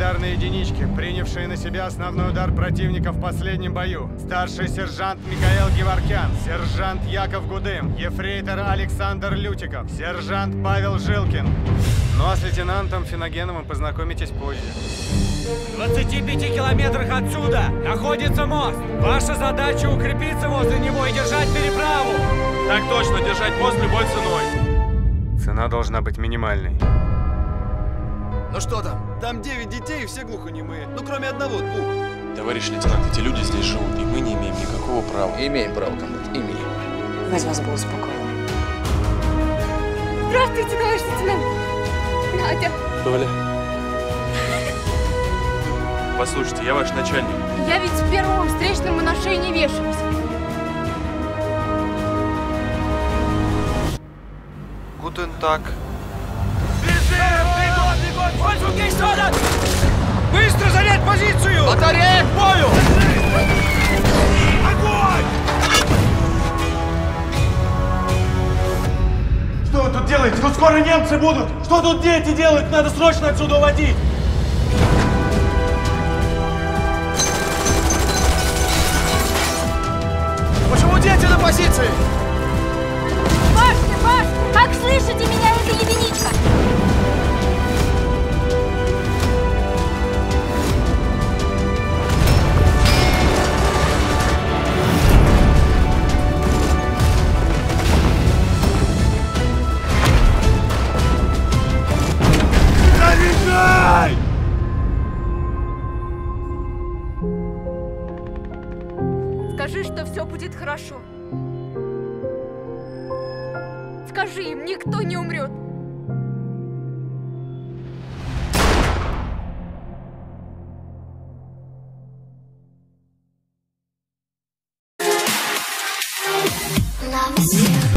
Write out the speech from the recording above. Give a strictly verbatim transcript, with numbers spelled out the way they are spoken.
ударные единички, принявшие на себя основной удар противника в последнем бою. Старший сержант Михаил Геворкян, сержант Яков Гудым, ефрейтор Александр Лютиков, сержант Павел Жилкин. Ну а с лейтенантом Финогеновым познакомитесь позже. В двадцати пяти километрах отсюда находится мост. Ваша задача укрепиться возле него и держать переправу. Так точно, держать мост любой ценой. Цена должна быть минимальной. Ну что там? Там девять детей и все глухонемые. Ну кроме одного, двух. Товарищ лейтенант, эти люди здесь живут, и мы не имеем никакого права. Имеем право, командир, имеем. Весь вас был успокоен. Здравствуйте, товарищ лейтенант. Надя. Толя. Послушайте, я ваш начальник. Я ведь первому встречному на шею не вешаюсь. Гутен так. Быстро занять позицию! Батарея к бою! Огонь! Что вы тут делаете? Тут скоро немцы будут! Что тут дети делают? Надо срочно отсюда уводить! Почему дети на позиции? Башня, башня! Как слышите меня, это единичка? Заряжай! Скажи, что все будет хорошо. Скажи им, никто не умрет. Love is you.